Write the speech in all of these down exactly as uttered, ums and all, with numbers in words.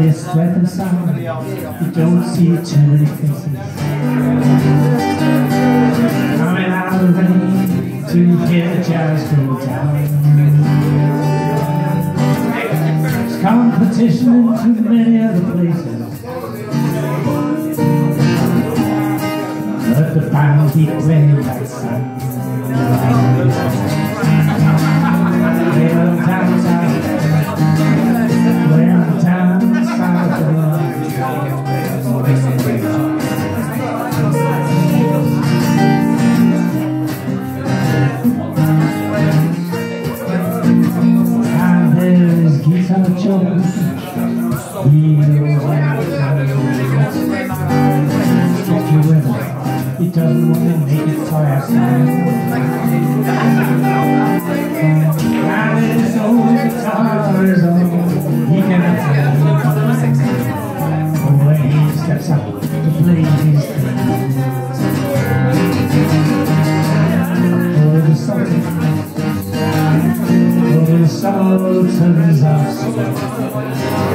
quiet breath and sound, you don't see too many faces. Coming out of the rain to hear the jazz go down. There's competition in too many other places, but the band keep playing that sound. Way on down south, way on down south of love. And there's Guitar Joe, he knows how to weather. He doesn't want to make it tiresome. And his old guitar is on, he cannot tell. But when he steps up to play his thing, for the Sultan, for the Sultans of Swing.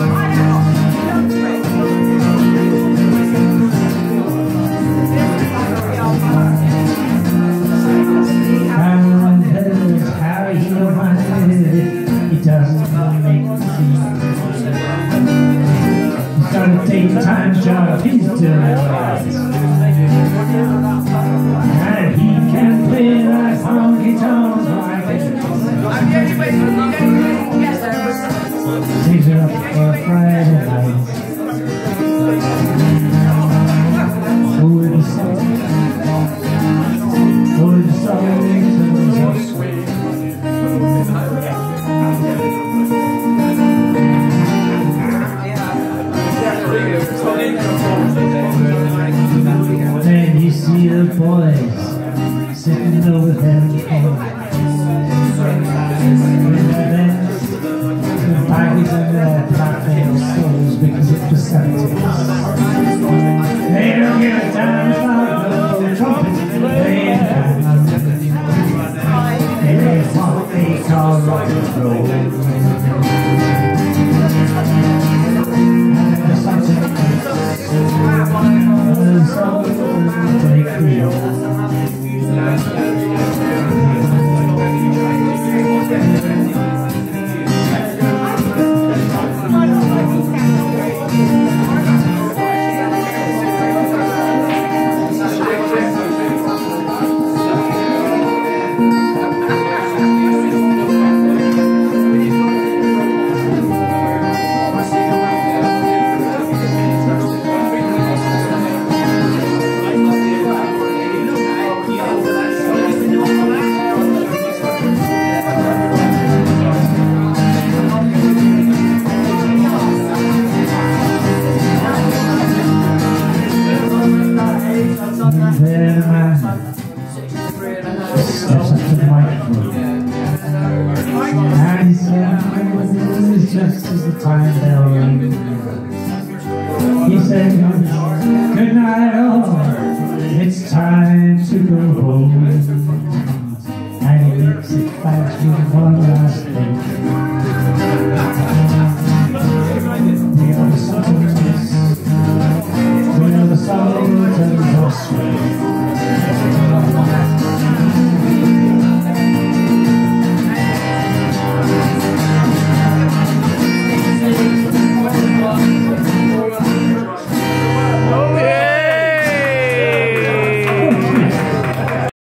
Time job, he's doing it right. And he can play that honky tonk like it. He's up for a Friday night. For the Sultan, for the Sultans of Swing. Then you see the boys sitting over them in the beds, the baggage on their black-veiled souls because of percentages. They don't give a damn about the trumpets playing down. It is what they call rock and roll. Then a man steps up to the microphone and he says, just as the time bell rings, he said, good night all, it's time to go home.